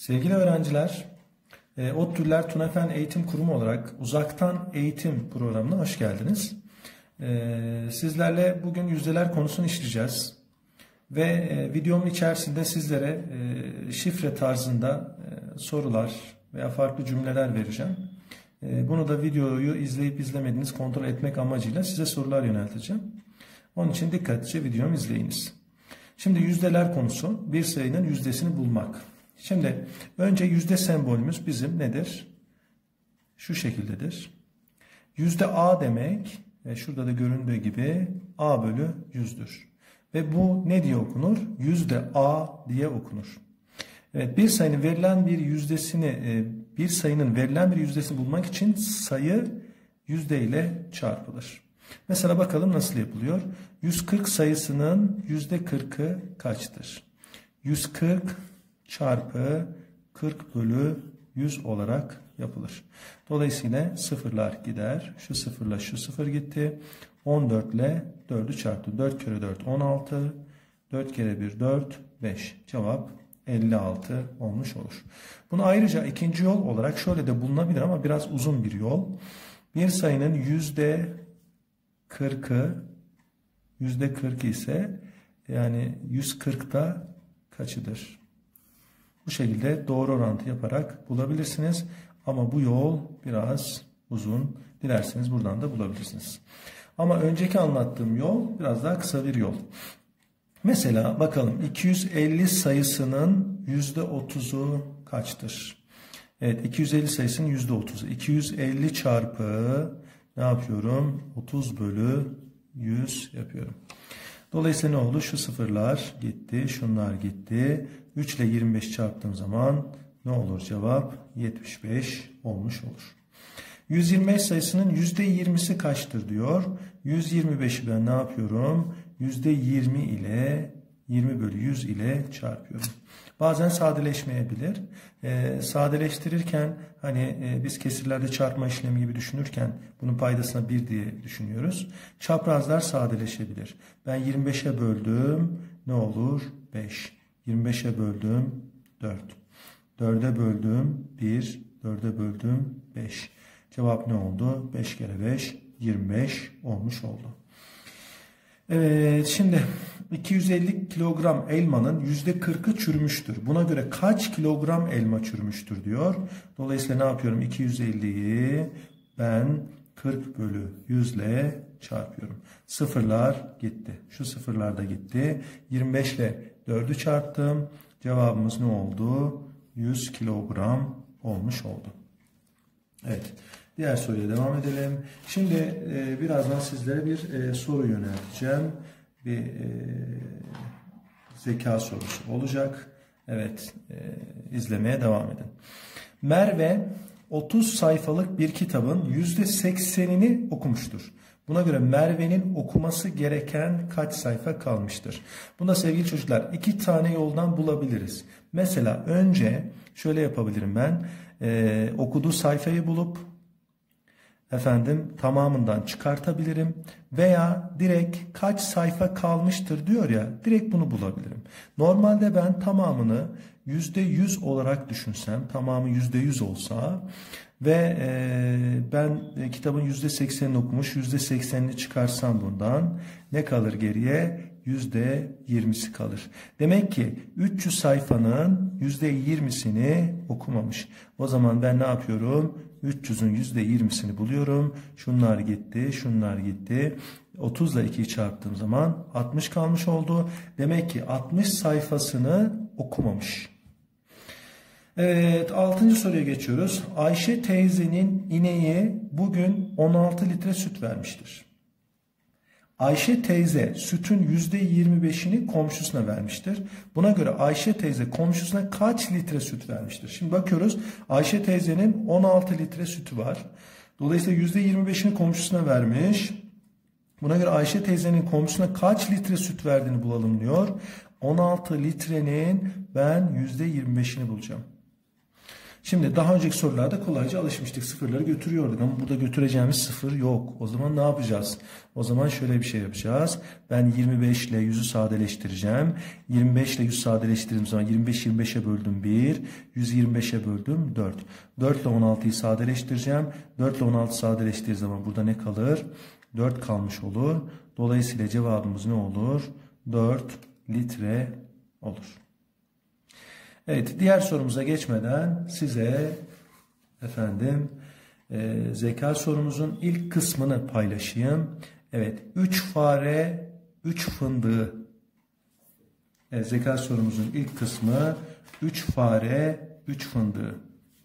Sevgili öğrenciler, ODTÜ'ler TUNEFEN Eğitim Kurumu olarak uzaktan eğitim programına hoş geldiniz. Sizlerle bugün yüzdeler konusunu işleyeceğiz. Ve videomun içerisinde sizlere şifre tarzında sorular veya farklı cümleler vereceğim. Bunu da videoyu izleyip izlemediğiniz kontrol etmek amacıyla size sorular yönelteceğim. Onun için dikkatlice videomu izleyiniz. Şimdi yüzdeler konusu, bir sayının yüzdesini bulmak. Şimdi önce yüzde sembolümüz bizim nedir? Şu şekildedir. Yüzde A demek ve şurada da göründüğü gibi A bölü 100'dür. Ve bu ne diye okunur? Yüzde A diye okunur. Evet, bir sayının verilen bir yüzdesini bulmak için sayı yüzde ile çarpılır. Mesela bakalım nasıl yapılıyor? 140 sayısının yüzde 40'ı kaçtır? 140 çarpı 40 bölü 100 olarak yapılır. Dolayısıyla sıfırlar gider. Şu sıfırla şu sıfır gitti. 14 ile 4'ü çarptı. 4 kere 4 16. 4 kere 1 4. 5. Cevap 56 olmuş olur. Bunu ayrıca ikinci yol olarak şöyle de bulunabilir ama biraz uzun bir yol. Bir sayının yüzde 40'ı ise yani 140'da kaçıdır? Bu şekilde doğru orantı yaparak bulabilirsiniz. Ama bu yol biraz uzun. Dilerseniz buradan da bulabilirsiniz. Ama önceki anlattığım yol biraz daha kısa bir yol. Mesela bakalım 250 sayısının %30'u kaçtır? Evet, 250 sayısının %30'u. 250 çarpı ne yapıyorum? 30 bölü 100 yapıyorum. Dolayısıyla ne oldu? Şu sıfırlar gitti, şunlar gitti. 3 ile 25 çarptığım zaman ne olur cevap? 75 olmuş olur. 125 sayısının %20'si kaçtır diyor. 125'i ben ne yapıyorum? %20 ile 20 bölü 100 ile çarpıyorum. Bazen sadeleşmeyebilir. Sadeleştirirken hani biz kesirlerde çarpma işlemi gibi düşünürken bunun paydasına 1 diye düşünüyoruz. Çaprazlar sadeleşebilir. Ben 25'e böldüm. Ne olur? 5. 25'e böldüm. 4. 4'e böldüm. 1. 4'e böldüm. 5. Cevap ne oldu? 5 kere 5. 25 olmuş oldu. Evet, şimdi 250 kilogram elmanın %40'ı çürümüştür. Buna göre kaç kilogram elma çürümüştür diyor. Dolayısıyla ne yapıyorum? 250'yi ben 40 bölü 100 ile çarpıyorum. Sıfırlar gitti. Şu sıfırlar da gitti. 25 ile 4'ü çarptım. Cevabımız ne oldu? 100 kilogram olmuş oldu. Evet. Diğer soruya devam edelim. Şimdi birazdan sizlere bir soru yönelteceğim. Bir zeka sorusu olacak. Evet, izlemeye devam edin. Merve 30 sayfalık bir kitabın %80'ini okumuştur. Buna göre Merve'nin okuması gereken kaç sayfa kalmıştır? Bunda sevgili çocuklar 2 tane yoldan bulabiliriz. Mesela önce şöyle yapabilirim ben. Okuduğu sayfayı bulup tamamından çıkartabilirim veya direkt kaç sayfa kalmıştır diyor ya, direkt bunu bulabilirim. Normalde ben tamamını %100 olarak düşünsem, tamamı %100 olsa ve ben kitabın %80'ini okumuş, %80'ini çıkarsam bundan ne kalır geriye? %20'si kalır. Demek ki 300 sayfanın %20'sini okumamış. O zaman ben ne yapıyorum? 300'ün %20'sini buluyorum. Şunlar gitti, şunlar gitti. 30 ile 2'yi çarptığım zaman 60 kalmış oldu. Demek ki 60 sayfasını okumamış. Evet, 6. soruya geçiyoruz. Ayşe teyzenin ineği bugün 16 litre süt vermiştir. Ayşe teyze sütün %25'ini komşusuna vermiştir. Buna göre Ayşe teyze komşusuna kaç litre süt vermiştir? Şimdi bakıyoruz. Ayşe teyzenin 16 litre sütü var. Dolayısıyla %25'ini komşusuna vermiş. Buna göre Ayşe teyzenin komşusuna kaç litre süt verdiğini bulalım diyor. 16 litrenin ben %25'ini bulacağım. Şimdi daha önceki sorularda kolayca alışmıştık. Sıfırları götürüyorduk ama burada götüreceğimiz sıfır yok. O zaman ne yapacağız? O zaman şöyle bir şey yapacağız. Ben 25 ile 100'ü sadeleştireceğim. 25 ile 100 sadeleştirdiğim zaman 25 25'e böldüm 1. 125'e böldüm 4. 4 ile 16'yı sadeleştireceğim. 4 ile 16 sadeleştirdiğim zaman burada ne kalır? 4 kalmış olur. Dolayısıyla cevabımız ne olur? 4 litre olur. Evet, diğer sorumuza geçmeden size zeka sorumuzun ilk kısmını paylaşayım. Evet, 3 fare 3 fındığı. Evet, zeka sorumuzun ilk kısmı 3 fare 3 fındığı.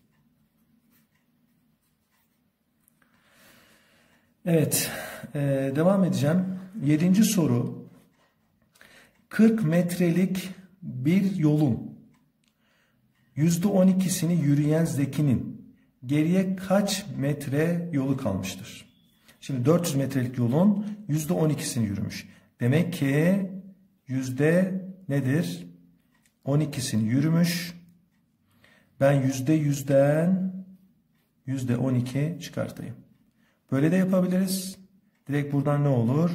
Evet, devam edeceğim. 7. soru. 40 metrelik bir yolun %12'sini yürüyen Zeki'nin geriye kaç metre yolu kalmıştır? Şimdi 400 metrelik yolun %12'sini yürümüş. Demek ki yüzde nedir? 12'sini yürümüş. Ben %100'den %12 çıkartayım. Böyle de yapabiliriz. Direkt buradan ne olur?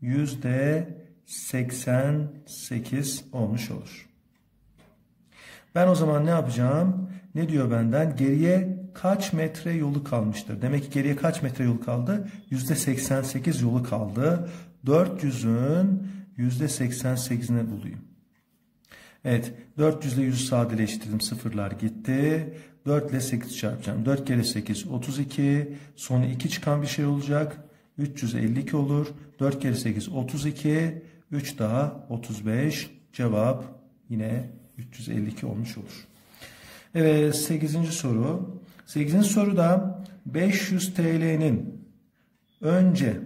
%88 olmuş olur. Ben o zaman ne yapacağım? Ne diyor benden? Geriye kaç metre yolu kalmıştır? Demek ki geriye kaç metre yolu kaldı? %88 yolu kaldı. 400'ün %88'ini bulayım. Evet, 400 ile 100'ü sadeleştirdim. Sıfırlar gitti. 4 ile 8 çarpacağım. 4 kere 8 32. Sonu 2 çıkan bir şey olacak. 352 olur. 4 kere 8 32. 3 daha 35. Cevap yine 352 olmuş olur. Evet, 8. soru. 8. soruda 500 TL'nin önce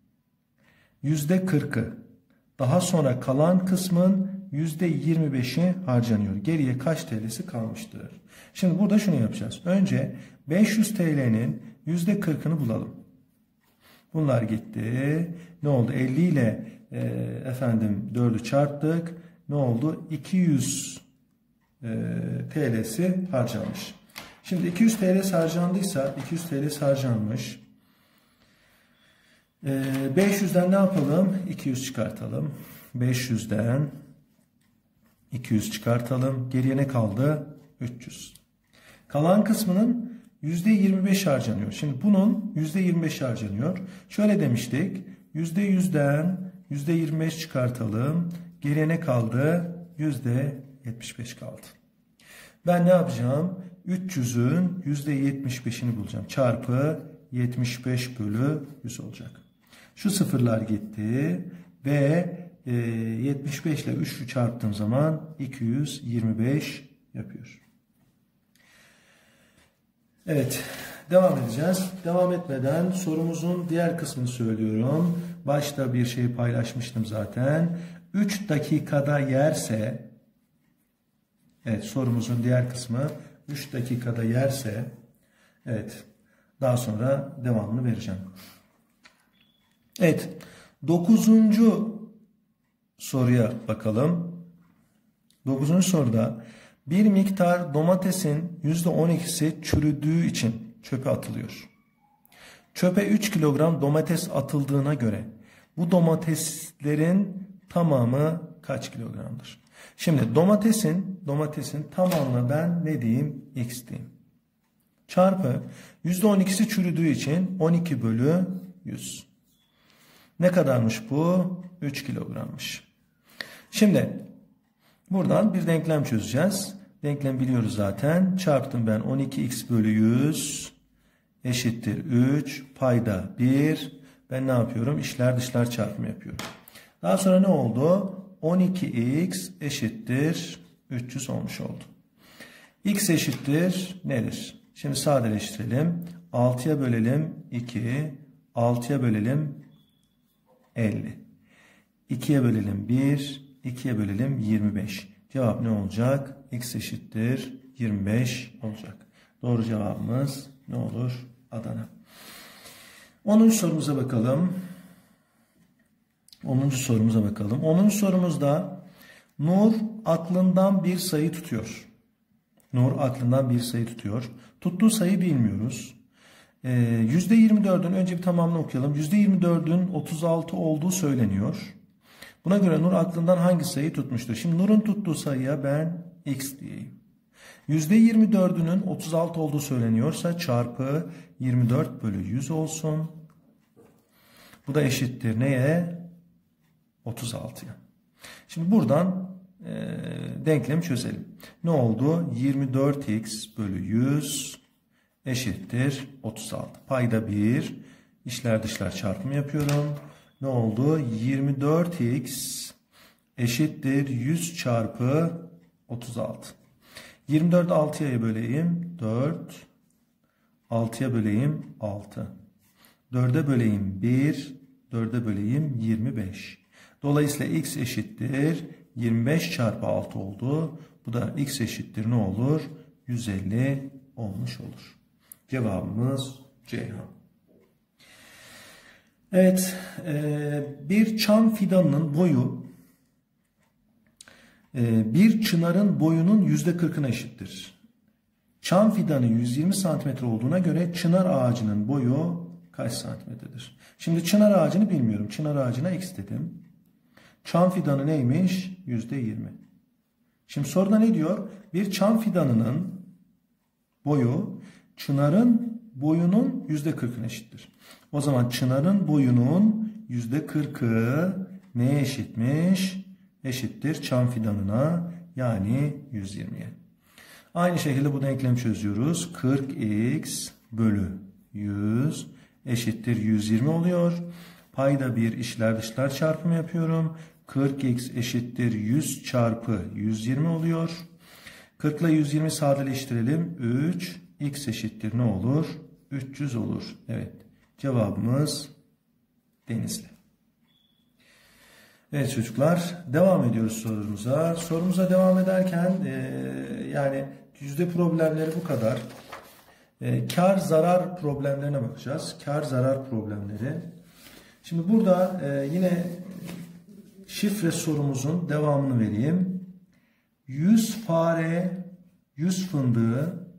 %40'ı, daha sonra kalan kısmın %25'i harcanıyor. Geriye kaç TL'si kalmıştır? Şimdi burada şunu yapacağız. Önce 500 TL'nin %40'ını bulalım. Bunlar gitti. Ne oldu? 50 ile 4'ü çarptık. Ne oldu? 200 TL'si harcanmış. Şimdi 200 TL'si harcandıysa 200 TL'si harcanmış. 500'den ne yapalım? 200 çıkartalım. 500'den 200 çıkartalım. Geriye ne kaldı? 300. Kalan kısmının %25 harcanıyor. Şimdi bunun %25 harcanıyor. Şöyle demiştik. %100'den %25 çıkartalım. Geriye ne kaldı? %75 kaldı. Ben ne yapacağım? 300'ün %75'ini bulacağım. Çarpı 75 bölü 100 olacak. Şu sıfırlar gitti ve 75 ile 3'ü çarptığım zaman 225 yapıyor. Evet, devam edeceğiz. Devam etmeden sorumuzun diğer kısmını söylüyorum. Başta bir şey paylaşmıştım zaten. 3 dakikada yerse, evet, sorumuzun diğer kısmı 3 dakikada yerse, evet, daha sonra devamını vereceğim. Evet, 9. soruya bakalım. 9. soruda bir miktar domatesin %12'si çürüdüğü için çöpe atılıyor. Çöpe 3 kilogram domates atıldığına göre bu domateslerin tamamı kaç kilogramdır? Şimdi domatesin tamamına ben ne diyeyim? X diyeyim. Çarpı %12'si çürüdüğü için 12 bölü 100. Ne kadarmış bu? 3 kilogrammış. Şimdi buradan bir denklem çözeceğiz. Denklem biliyoruz zaten. Çarptım ben 12x bölü 100 eşittir 3. Payda 1. Ben ne yapıyorum? İçler dışlar çarpımı yapıyorum. Daha sonra ne oldu? 12x eşittir 300 olmuş oldu. X eşittir nedir? Şimdi sadeleştirelim. 6'ya bölelim 2. 6'ya bölelim 50. 2'ye bölelim 1. 2'ye bölelim 25. Cevap ne olacak? X eşittir 25 olacak. Doğru cevabımız ne olur? Adana. 10. sorumuza bakalım. 10. sorumuza bakalım. 10. sorumuzda Nur aklından bir sayı tutuyor. Nur aklından bir sayı tutuyor. Tuttuğu sayı bilmiyoruz. %24'ün önce bir tamamını okuyalım. %24'ün 36 olduğu söyleniyor. Buna göre Nur aklından hangi sayıyı tutmuştur? Şimdi Nur'un tuttuğu sayıya ben x diyeyim. %24'ünün 36 olduğu söyleniyorsa çarpı 24 bölü 100 olsun. Bu da eşittir neye? 36'ya. Şimdi buradan denklemi çözelim. Ne oldu? 24x bölü 100 eşittir 36. Payda 1. İçler dışlar çarpımı yapıyorum. Ne oldu? 24x eşittir 100 çarpı 36. 24'ü 6'ya böleyim 4. 6'ya böleyim 6. 4'e böleyim 1. 4'e böleyim 25. Dolayısıyla x eşittir 25 çarpı 6 oldu. Bu da x eşittir ne olur? 150 olmuş olur. Cevabımız Ceyhan. Evet, bir çam fidanının boyu bir çınarın boyunun %40'ına eşittir. Çam fidanı 120 cm olduğuna göre çınar ağacının boyu kaç santimetredir? Şimdi çınar ağacını bilmiyorum. Çınar ağacına x dedim. Çam fidanı neymiş? %20. Şimdi soruda ne diyor? Bir çam fidanının boyu çınarın boyunun %40'ına eşittir. O zaman çınarın boyunun %40'ı neye eşitmiş? Eşittir çam fidanına, yani 120'ye. Aynı şekilde bu denklemi çözüyoruz. 40x bölü 100 eşittir 120 oluyor. Payda bir, içler dışlar çarpımı yapıyorum. 40x eşittir 100 çarpı 120 oluyor. 40 ile 120 sadeleştirelim. 3. X eşittir ne olur? 300 olur. Evet. Cevabımız Denizli. Evet çocuklar. Devam ediyoruz sorumuza. Sorumuza devam ederken yani yüzde problemleri bu kadar. Kar zarar problemlerine bakacağız. Kar zarar problemleri. Şimdi burada yine şifre sorumuzun devamını vereyim. 100 fare, 100 fındığı.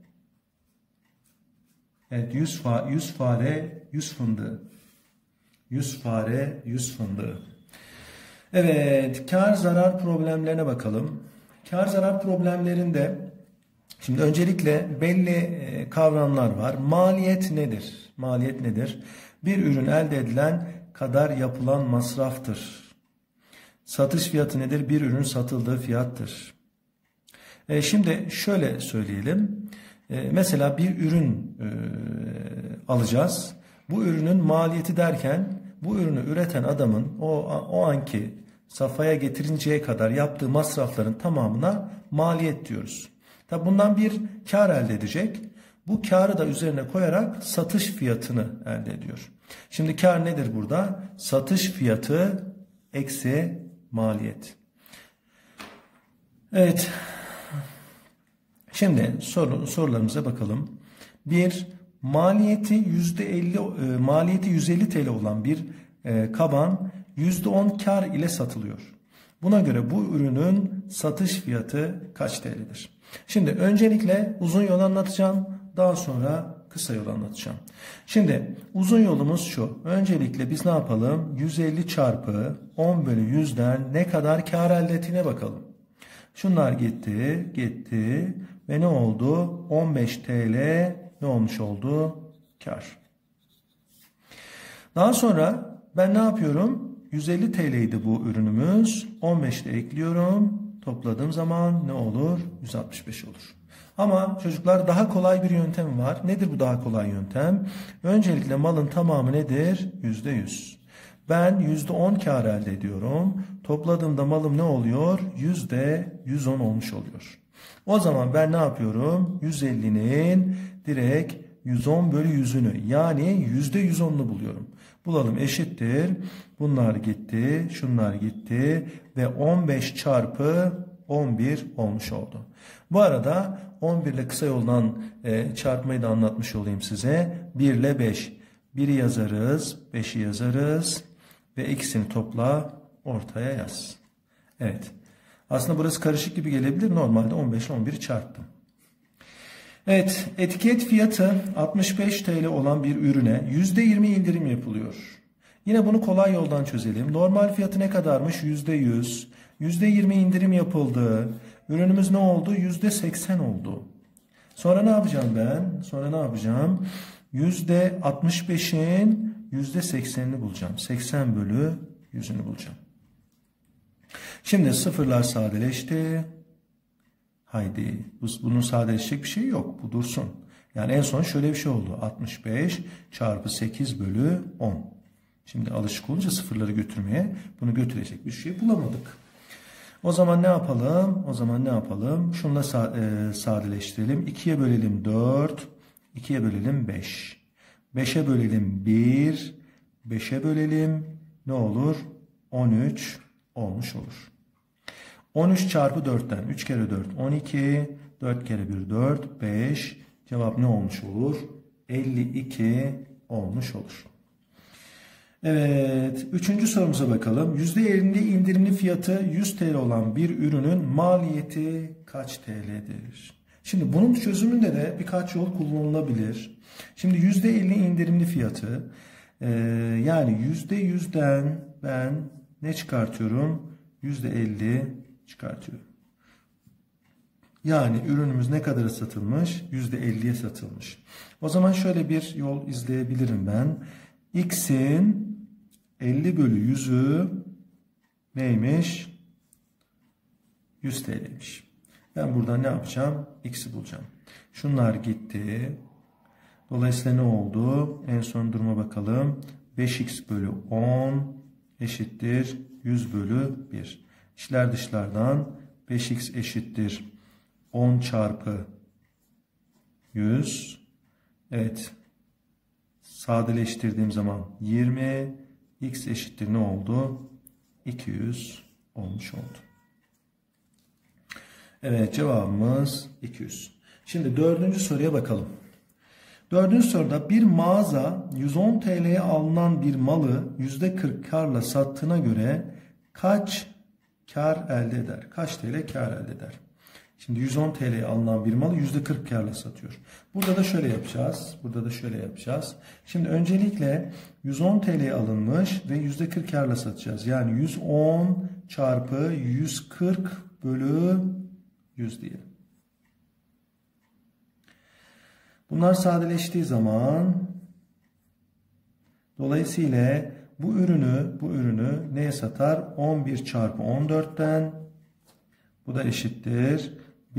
Evet, 100 fare, 100 fındığı. 100 fare, 100 fındığı. Evet, kar zarar problemlerine bakalım. Kar zarar problemlerinde şimdi öncelikle belli kavramlar var. Maliyet nedir? Maliyet nedir? Bir ürün elde edilen kadar yapılan masraftır. Satış fiyatı nedir? Bir ürün satıldığı fiyattır. Şimdi şöyle söyleyelim. Mesela bir ürün alacağız. Bu ürünün maliyeti derken bu ürünü üreten adamın o anki safhaya getirinceye kadar yaptığı masrafların tamamına maliyet diyoruz. Tabi bundan bir kar elde edecek. Bu karı da üzerine koyarak satış fiyatını elde ediyor. Şimdi kar nedir burada? Satış fiyatı eksi maliyet. Evet. Şimdi sorularımıza bakalım. Bir, maliyeti %50 TL olan bir kaban %10 kar ile satılıyor. Buna göre bu ürünün satış fiyatı kaç TL'dir? Şimdi öncelikle uzun yol anlatacağım. Daha sonra kısa yol anlatacağım. Şimdi uzun yolumuz şu. Öncelikle biz ne yapalım? 150 çarpı 10 bölü 100'den ne kadar kar elde ettiğine bakalım. Şunlar gitti ve ne oldu? 15 TL ne olmuş oldu? Kar. Daha sonra ben ne yapıyorum? 150 TL'ydi bu ürünümüz. 15'te ekliyorum. Topladığım zaman ne olur? 165 olur. Ama çocuklar daha kolay bir yöntem var. Nedir bu daha kolay yöntem? Öncelikle malın tamamı nedir? %100. Ben %10 kar elde ediyorum. Topladığımda malım ne oluyor? %110 olmuş oluyor. O zaman ben ne yapıyorum? 150'nin direkt 110 bölü 100'ünü yani %110'unu buluyorum. Bulalım, eşittir. Bunlar gitti, şunlar gitti ve 15 çarpı 11 olmuş oldu. Bu arada 11 ile kısa yoldan çarpmayı da anlatmış olayım size. 1 ile 5. 1'i yazarız, 5'i yazarız ve ikisini topla, ortaya yaz. Evet. Aslında burası karışık gibi gelebilir. Normalde 15 ile 11'i çarptım. Evet, etiket fiyatı 65 TL olan bir ürüne %20 indirim yapılıyor. Yine bunu kolay yoldan çözelim. Normal fiyatı ne kadarmış? %100. %20 indirim yapıldı. Ürünümüz ne oldu? %80 oldu. Sonra ne yapacağım ben? Sonra ne yapacağım? %65'in %80'ini bulacağım. 80 bölü 100'ünü bulacağım. Şimdi sıfırlar sadeleşti. Haydi. Bunun sadeleşecek bir şey yok. Bu dursun. Yani en son şöyle bir şey oldu. 65 çarpı 8 bölü 10. Şimdi alışık olunca sıfırları götürmeye bunu götürecek bir şey bulamadık. O zaman ne yapalım? Şununla sadeleştirelim. 2'ye bölelim 4. 2'ye bölelim 5. 5'e bölelim 1. 5'e bölelim ne olur? 13 olmuş olur. 13 çarpı 4'ten 3 kere 4 12. 4 kere 1 4 5. Cevap ne olmuş olur? 52 olmuş olur. Evet, 3. sorumuza bakalım. %50 indirimli fiyatı 100 TL olan bir ürünün maliyeti kaç TL'dir? Şimdi bunun çözümünde de birkaç yol kullanılabilir. Şimdi %50 indirimli fiyatı, yani %100'den ben ne çıkartıyorum? %50 çıkartıyorum. Yani ürünümüz ne kadara satılmış? %50'ye satılmış. O zaman şöyle bir yol izleyebilirim ben. X'in 50 bölü 100'ü neymiş? 100 TL'ymiş. Ben buradan ne yapacağım? X'i bulacağım. Şunlar gitti. Dolayısıyla ne oldu? En son duruma bakalım. 5x bölü 10 eşittir 100 bölü 1. İçler dışlardan 5x eşittir 10 çarpı 100. Evet. Sadeleştirdiğim zaman 20. X eşittir ne oldu? 200 olmuş oldu. Evet, cevabımız 200. Şimdi 4. soruya bakalım. 4. soruda bir mağaza 110 TL'ye alınan bir malı %40 karla sattığına göre kaç kar elde eder? Kaç TL kar elde eder? Şimdi 110 TL'ye alınan bir malı %40 karla satıyor. Burada da şöyle yapacağız. Şimdi öncelikle 110 TL'ye alınmış ve %40 karla satacağız. Yani 110 çarpı 140 bölü 100 diyelim. Bunlar sadeleştiği zaman dolayısıyla bu ürünü neye satar? 11 çarpı 14'ten, bu da eşittir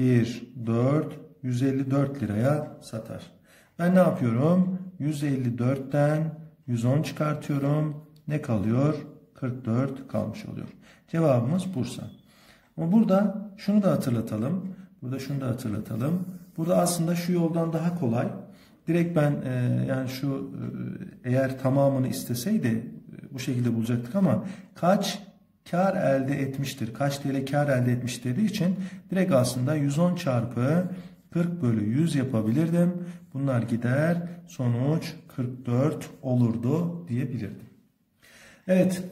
154 liraya satar. Ben ne yapıyorum? 154'ten 110 çıkartıyorum. Ne kalıyor? 44 kalmış oluyor. Cevabımız Bursa. Ama burada şunu da hatırlatalım. Burada aslında şu yoldan daha kolay. Direkt ben yani eğer tamamını isteseydi bu şekilde bulacaktık ama kaç kar elde etmiştir? Kaç TL kar elde etmiş dediği için direkt aslında 110 çarpı 40 bölü 100 yapabilirdim. Bunlar gider. Sonuç 44 olurdu diyebilirdim. Evet.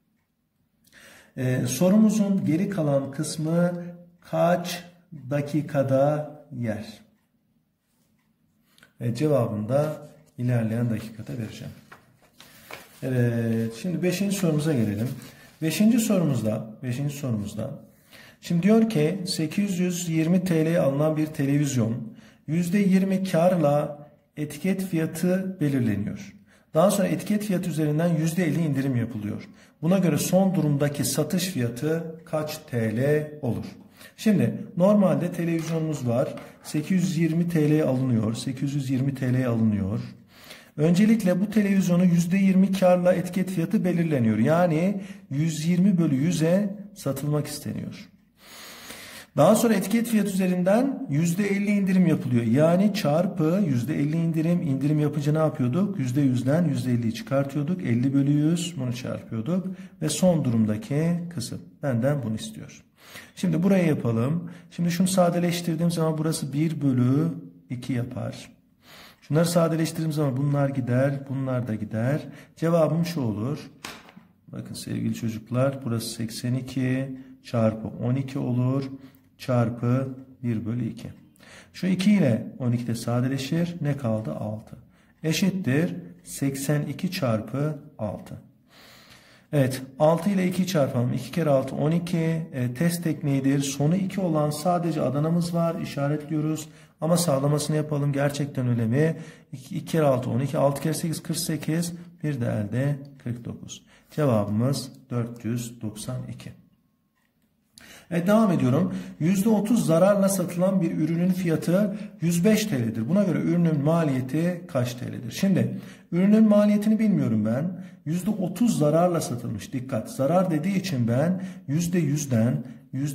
Sorumuzun geri kalan kısmı kaç dakikada yer? Cevabını da ilerleyen dakikada vereceğim. Evet. Şimdi 5. sorumuza gelelim. 5. sorumuzda şimdi diyor ki 820 TL'ye alınan bir televizyon %20 karla etiket fiyatı belirleniyor. Daha sonra etiket fiyatı üzerinden %50 indirim yapılıyor. Buna göre son durumdaki satış fiyatı kaç TL olur? Şimdi normalde televizyonumuz var. 820 TL'ye alınıyor. Öncelikle bu televizyonu %20 karla etiket fiyatı belirleniyor. Yani 120 bölü 100'e satılmak isteniyor. Daha sonra etiket fiyatı üzerinden %50 indirim yapılıyor. Yani çarpı %50 indirim yapınca ne yapıyorduk? %100'den %50'yi çıkartıyorduk. 50 bölü 100 bunu çarpıyorduk. Ve son durumdaki kısım. Benden bunu istiyor. Şimdi burayı yapalım. Şimdi şunu sadeleştirdiğim zaman burası 1 bölü 2 yapar. Şunları sadeleştirdiğim zaman bunlar gider, bunlar da gider. Cevabım şu olur. Bakın sevgili çocuklar, burası 82 çarpı 12 olur. Çarpı 1 bölü 2. Şu 2 ile 12 de sadeleşir. Ne kaldı? 6. Eşittir 82 çarpı 6. Evet, 6 ile 2 çarpalım. 2 kere 6 12. Test tekniğidir. Sonu 2 olan sadece Adana'mız var. İşaretliyoruz. Ama sağlamasını yapalım. Gerçekten öyle mi? 2 kere 6 12. 6 kere 8 48. Bir de elde 49. Cevabımız 492. Evet, devam ediyorum. %30 zararla satılan bir ürünün fiyatı 105 TL'dir. Buna göre ürünün maliyeti kaç TL'dir? Şimdi ürünün maliyetini bilmiyorum ben. %30 zararla satılmış. Dikkat. Zarar dediği için ben %100'den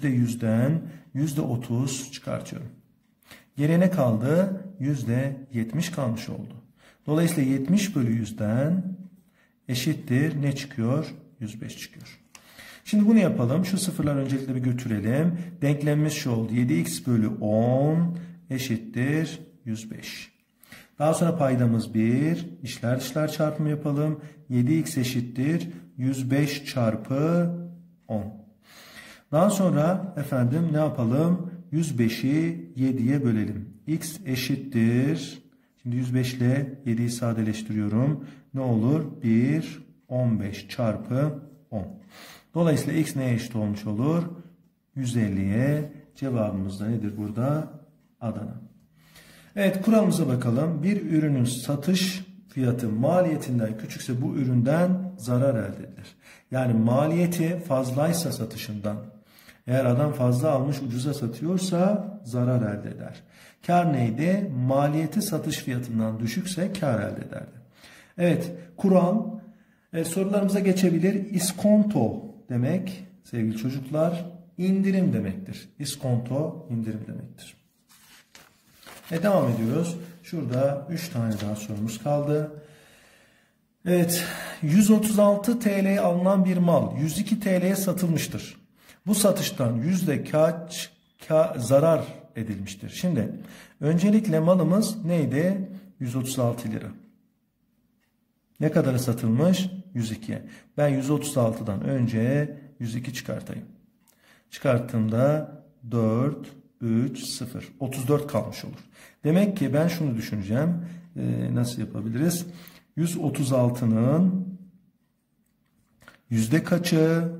%30 çıkartıyorum. Geriye ne kaldı? %70 kalmış oldu. Dolayısıyla 70 bölü 100'den eşittir. Ne çıkıyor? 105 çıkıyor. Şimdi bunu yapalım. Şu sıfırlar öncelikle bir götürelim. Denklemimiz şu oldu. 7x bölü 10 eşittir 105. Daha sonra paydamız 1. İşler dışlar çarpımı yapalım. 7x eşittir 105 çarpı 10. Daha sonra efendim ne yapalım? 105'i 7'ye bölelim. X eşittir. Şimdi 105 ile 7'yi sadeleştiriyorum. Ne olur? 1, 15 çarpı 10. Dolayısıyla x neye eşit olmuş olur? 150'ye. Cevabımız da nedir burada? Adana. Evet, kuralımıza bakalım. Bir ürünün satış fiyatı maliyetinden küçükse bu üründen zarar elde edilir. Yani maliyeti fazlaysa satışından. Eğer adam fazla almış ucuza satıyorsa zarar elde eder. Kar neydi? Maliyeti satış fiyatından düşükse kar elde ederdi. Evet, kural. Sorularımıza geçebilir. İskonto demek sevgili çocuklar indirim demektir. İskonto indirim demektir. Devam ediyoruz. Şurada 3 tane daha sorumuz kaldı. Evet, 136 TL'ye alınan bir mal 102 TL'ye satılmıştır. Bu satıştan yüzde kaç zarar edilmiştir? Şimdi öncelikle malımız neydi? 136 lira. Ne kadara satılmış? 102'ye. Ben 136'dan önce 102 çıkartayım. Çıkarttığımda 4, 3, 0. 34 kalmış olur. Demek ki ben şunu düşüneceğim. Nasıl yapabiliriz? 136'nın yüzde kaçı?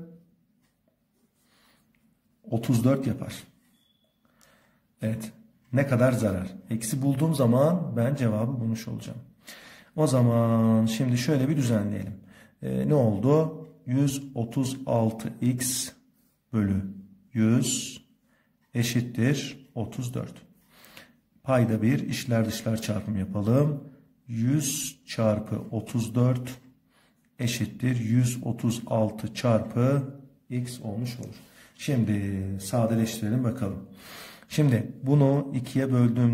34 yapar. Evet. Ne kadar zarar? Eksi bulduğum zaman ben cevabı bulmuş olacağım. O zaman şimdi şöyle bir düzenleyelim. Ne oldu? 136x bölü 100 eşittir 34. Payda 1, işler dışlar çarpımı yapalım. 100 çarpı 34 eşittir 136 çarpı x olmuş olur. Şimdi sadeleştirelim bakalım. Şimdi bunu 2'ye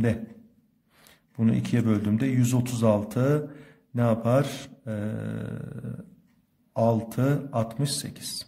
böldüğümde 136 ne yapar? 6, 68.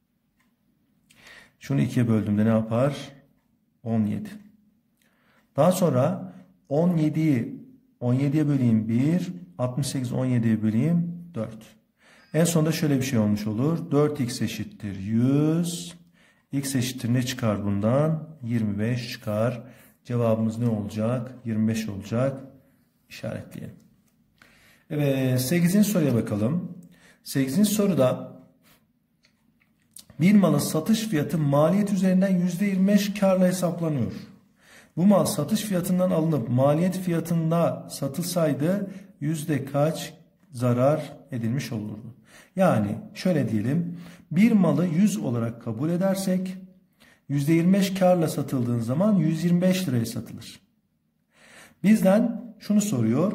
Şunu 2'ye böldüğümde ne yapar? 17. Daha sonra 17'ye böleyim 1, 68 17'ye böleyim 4. En sonunda şöyle bir şey olmuş olur. 4x eşittir 100. X eşittir ne çıkar bundan? 25 çıkar. Cevabımız ne olacak? 25 olacak. İşaretleyelim. Evet, 8. soruya bakalım. 8. soruda bir malın satış fiyatı maliyet üzerinden %25 karla hesaplanıyor. Bu mal satış fiyatından alınıp maliyet fiyatında satılsaydı yüzde kaç zarar edilmiş olurdu? Yani şöyle diyelim, bir malı 100 olarak kabul edersek %25 karla satıldığın zaman 125 liraya satılır. Bizden şunu soruyor,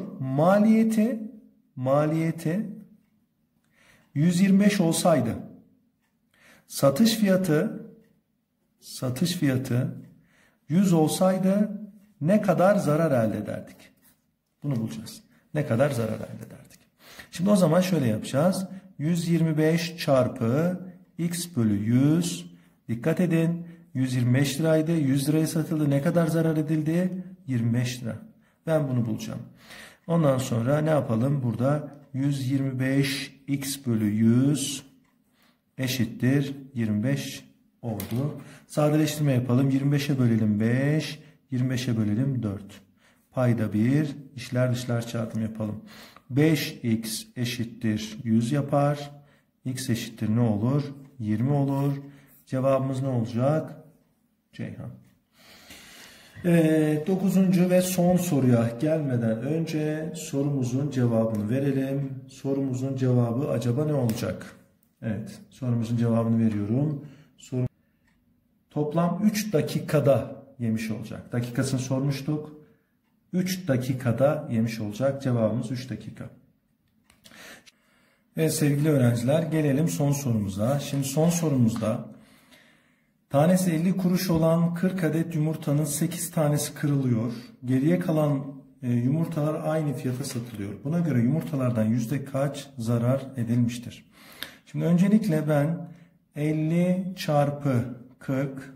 maliyeti 125 olsaydı satış fiyatı 100 olsaydı ne kadar zarar elde ederdik? Bunu bulacağız. Ne kadar zarar elde ederdik? Şimdi o zaman şöyle yapacağız. 125 çarpı x bölü 100. Dikkat edin. 125 liraydı. 100 liraya satıldı. Ne kadar zarar edildi? 25 lira. Ben bunu bulacağım. Ondan sonra ne yapalım? Burada 125 x bölü 100 eşittir 25 oldu. Sadeleştirme yapalım. 25'e bölelim 5. 25'e bölelim 4. Payda 1. İçler dışlar çarpımı yapalım. 5x eşittir 100 yapar. X eşittir ne olur? 20 olur. Cevabımız ne olacak? Ceyhan. 9. ve son soruya gelmeden önce sorumuzun cevabını verelim. Sorumuzun cevabı acaba ne olacak? Evet, sorumuzun cevabını veriyorum. Toplam 3 dakikada yemiş olacak. Dakikasını sormuştuk. 3 dakikada yemiş olacak. Cevabımız 3 dakika. Evet sevgili öğrenciler, gelelim son sorumuza. Şimdi son sorumuzda tanesi 50 kuruş olan 40 adet yumurtanın 8 tanesi kırılıyor. Geriye kalan yumurtalar aynı fiyata satılıyor. Buna göre yumurtalardan yüzde kaç zarar edilmiştir? Şimdi öncelikle ben 50 çarpı 40,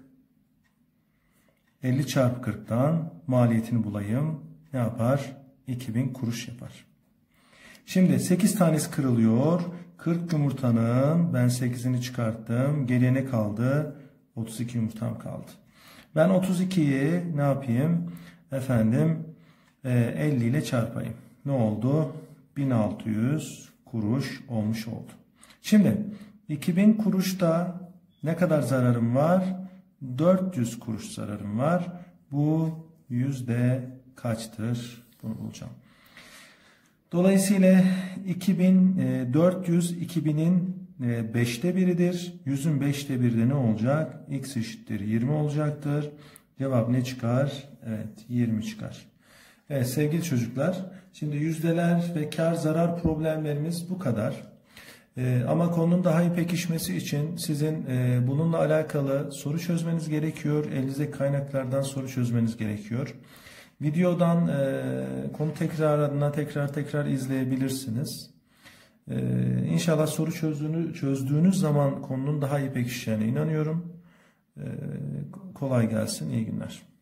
50 çarpı 40'tan maliyetini bulayım. Ne yapar? 2000 kuruş yapar. Şimdi 8 tanesi kırılıyor. 40 yumurtanın ben 8'ini çıkarttım. Geriye ne kaldı? 32 yumurtam kaldı. Ben 32'yi ne yapayım? Efendim 50 ile çarpayım. Ne oldu? 1600 kuruş olmuş oldu. Şimdi 2000 kuruşta ne kadar zararım var? 400 kuruş zararım var. Bu yüzde kaçtır? Bunu bulacağım. Dolayısıyla 400 2000'in 5'te biridir. 100'ün 5'te biri de ne olacak? X eşittir 20 olacaktır. Cevap ne çıkar? Evet 20 çıkar. Evet sevgili çocuklar. Şimdi yüzdeler ve kar zarar problemlerimiz bu kadar. Ama konunun daha iyi pekişmesi için sizin bununla alakalı soru çözmeniz gerekiyor. Elinizdeki kaynaklardan soru çözmeniz gerekiyor. Videodan konu tekrarına tekrar izleyebilirsiniz. İnşallah soru çözdüğünüz zaman konunun daha iyi pekişeceğine inanıyorum. Kolay gelsin, iyi günler.